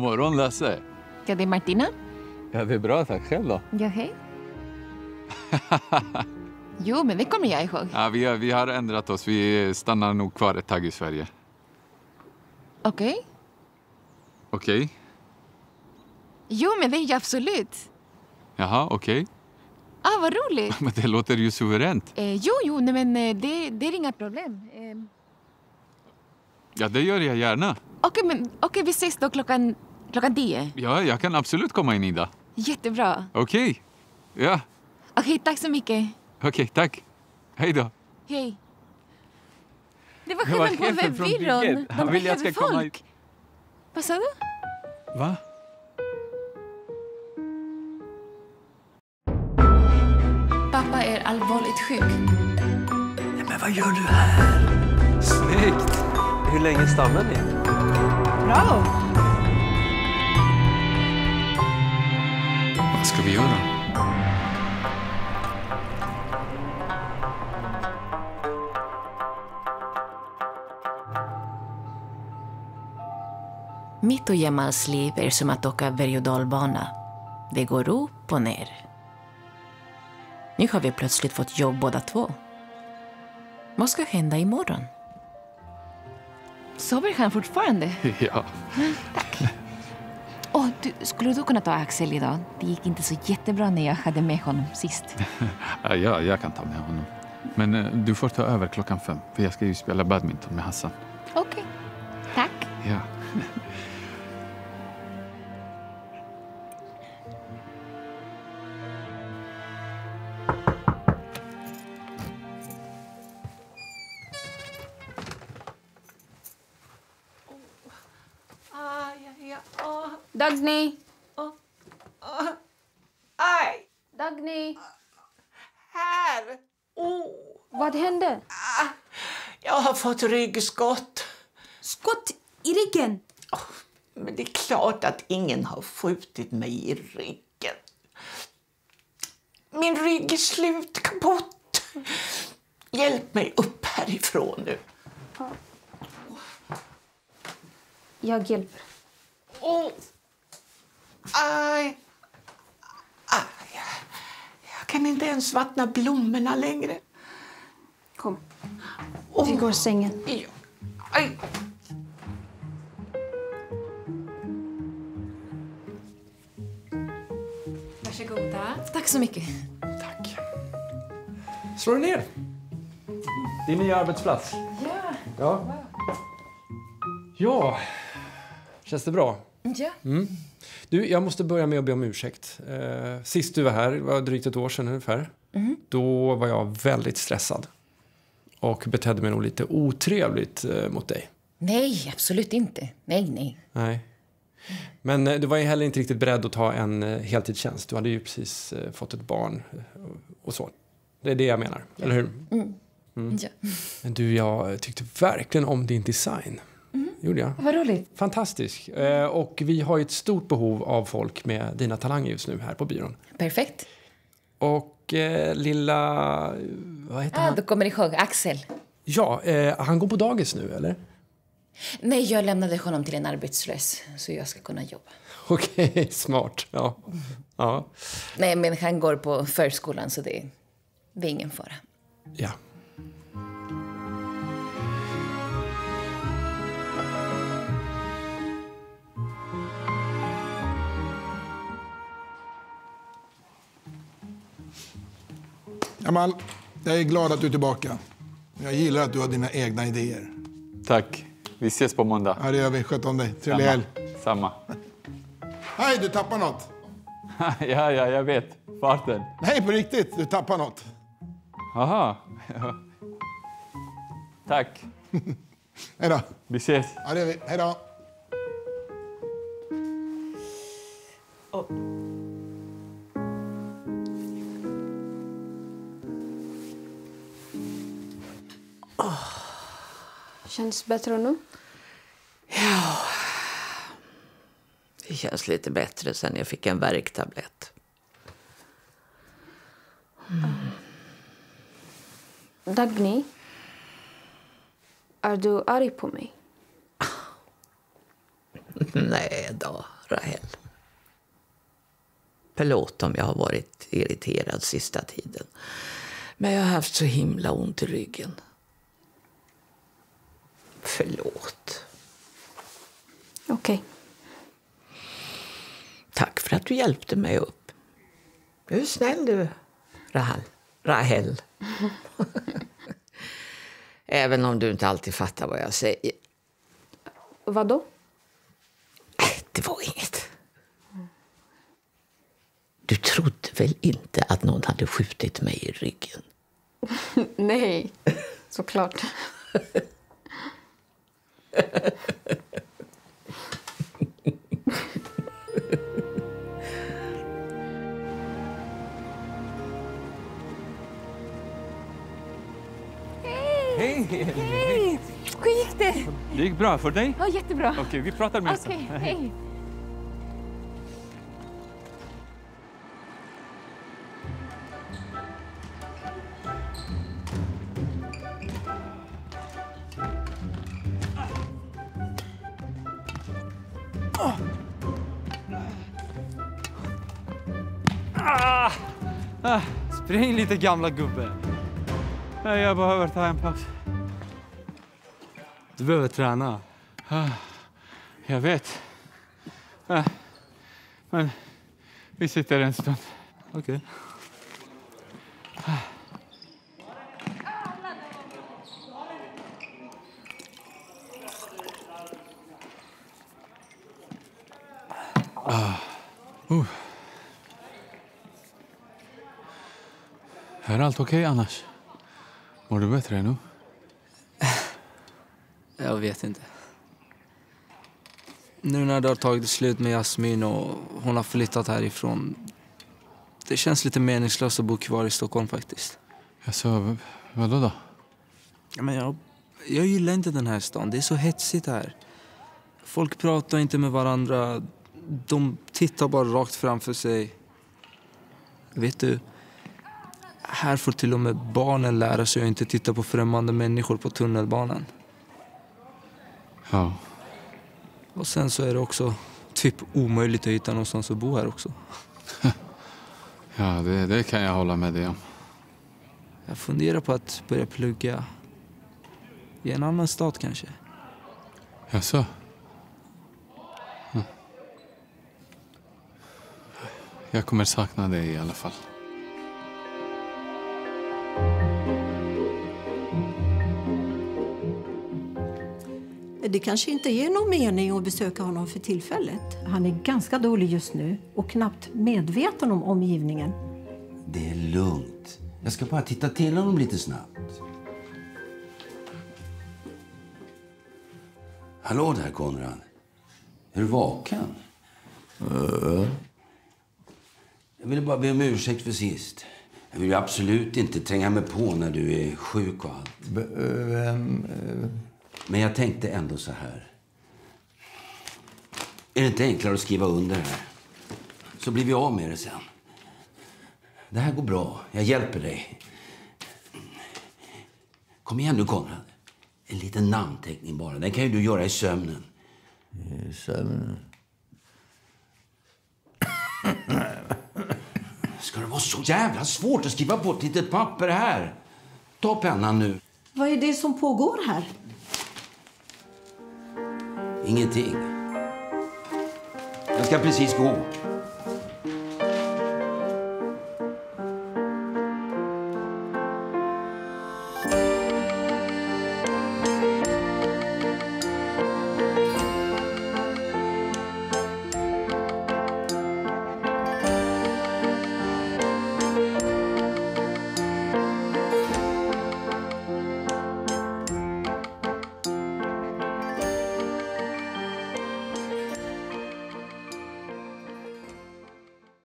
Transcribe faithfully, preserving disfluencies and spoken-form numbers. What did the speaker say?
morgon, Lasse. Ja, det är Martina. Ja, det är bra. Tack själv då. Ja, hej. Jo, men det kommer jag ihåg. Ja, vi, har, vi har ändrat oss. Vi stannar nog kvar ett tag i Sverige. Okej. Okay. Okej. Okay. Jo, men det är ju absolut. Jaha, okej. Okay. Ah, vad roligt. Men det låter ju suveränt. Eh, jo, jo, nej, men eh, det, det är inga problem. Eh... Ja, det gör jag gärna. Okej, okay, men okay, vi ses då klockan, klockan tio. Ja, jag kan absolut komma in, Ida. Jättebra. Okej. Okay. Ja. Okej, okay, tack så mycket. Okej, okay, tack. Hej då. Hej. Det var chefen på webbbyrån. Han vill jag ska komma hit. Vad sa du? Va? Pappa är allvarligt sjuk. Ja, men vad gör du här? Snyggt. Hur länge stannar ni? Bra. Vad ska vi göra? Mitt och Jamals liv är som att åka berg- och dalbana. Det går upp och ner. Nu har vi plötsligt fått jobb båda två. Vad ska hända imorgon? Sover han fortfarande? Ja. Mm, tack. Oh, du, skulle du kunna ta Axel idag? Det gick inte så jättebra när jag hade med honom sist. Ja, jag kan ta med honom. Men eh, du får ta över klockan fem. För jag ska ju spela badminton med Hassan. Okej. Okay. Tack. Ja. Dagny! Oh. Oh. Aj! Dagny! Här! Oh. Vad hände? Ah. Jag har fått ryggskott. Skott i ryggen? Oh. Men det är klart att ingen har skjutit mig i ryggen. Min rygg är slut, kaputt. Hjälp mig upp härifrån nu. Jag hjälper. Oh. Aj. Aj. Jag kan inte ens vattna blommorna längre. Kom. Vi går i sängen. Ja. Aj. Varsågoda. Tack så mycket. Tack. Slå dig ner. Din nya arbetsplats. Ja. Ja. Ja. Känns det bra? Ja. Mm. Du, jag måste börja med att be om ursäkt. Eh, sist du var här, det var drygt ett år sedan ungefär. Mm. Då var jag väldigt stressad. Och betedde mig nog lite otrevligt eh, mot dig. Nej, absolut inte. Nej, nej. Nej. Men eh, du var ju heller inte riktigt beredd att ta en eh, heltidstjänst. Du hade ju precis eh, fått ett barn eh, och så. Det är det jag menar, eller hur? Mm. Mm. Ja. Men du, jag tyckte verkligen om din design. Mm. Gjorde jag. Vad roligt. Fantastisk. Eh, och vi har ju ett stort behov av folk med dina talanger just nu här på byrån. Perfekt. Och eh, lilla... Vad heter ah, han? Du kommer ihåg Axel. Ja, eh, han går på dagis nu, eller? Nej, jag lämnade honom till en arbetslös så jag ska kunna jobba. Okej, okay, smart. Ja. Ja. Nej, men han går på förskolan så det, det är ingen fara. Ja. Jamal, jag är glad att du är tillbaka. Jag gillar att du har dina egna idéer. Tack. Vi ses på måndag. Ja, det gör vi. Sköt om dig. Trevlig helg. Samma. Hej, du tappar något. ja, ja, jag vet. Farten. Nej, på riktigt. Du tappar något. Aha. Tack. Hej då. Vi ses. Ja, det gör vi. Hej då. Oh. Oh. Känns bättre nu? Ja. Det känns lite bättre sen jag fick en värktablett. Mm. Dagny? Är du arg på mig? Nej då, Rahel. Förlåt om jag har varit irriterad sista tiden. Men jag har haft så himla ont i ryggen. Förlåt. Okej. Okay. Tack för att du hjälpte mig upp. Du är snäll du, Rahel. Rahel. Även om du inte alltid fattar vad jag säger. Vad då? Det var inget. Du trodde väl inte att någon hade skjutit mig i ryggen? Nej, såklart. Hej! Hej! Hur gick det? Det gick bra för dig? Ja, jättebra. Okej, okay, vi pratar mer sen. Okej, hej. Ah, ah, spring lite gamla gubbe. Jag behöver ta en paus. Du behöver träna. Ah, jag vet. Ah, men vi sitter en stund. Okej. Okay. Ah. Ah. Uh. Är allt okej okay, annars? Mår du bättre nu? Jag vet inte. Nu när det har tagit slut med Jasmin och hon har flyttat härifrån. Det känns lite meningslöst att bo kvar i Stockholm faktiskt. Alltså, vadå då? Ja, men jag, jag gillar inte den här stan. Det är så hetsigt här. Folk pratar inte med varandra. De tittar bara rakt framför sig. Vet du, här får till och med barnen lära sig att inte titta på främmande människor på tunnelbanan. Ja. Och sen så är det också typ omöjligt att hitta någonstans att bo här också. Ja, det, det kan jag hålla med dig om. Jag funderar på att börja plugga i en annan stad kanske. Jaså? Hm. Jag kommer sakna dig i alla fall. Det kanske inte ger någon mening att besöka honom för tillfället. Han är ganska dålig just nu och knappt medveten om omgivningen. Det är lugnt. Jag ska bara titta till honom lite snabbt. Hallå där, Konrad. Är du vaken? Uh. Jag ville bara be om ursäkt för sist. Jag vill ju absolut inte tränga mig på när du är sjuk och allt. B- um, uh. Men jag tänkte ändå så här. Är det inte enklare att skriva under här? Så blir vi av med det sen. Det här går bra. Jag hjälper dig. Kom igen nu, Konrad. En liten namnteckning bara. Den kan ju du göra i sömnen. I sömnen? Ska det vara så jävla svårt att skriva på ett litet papper här? Ta pennan nu. Vad är det som pågår här? Ingenting. Jag ska precis gå.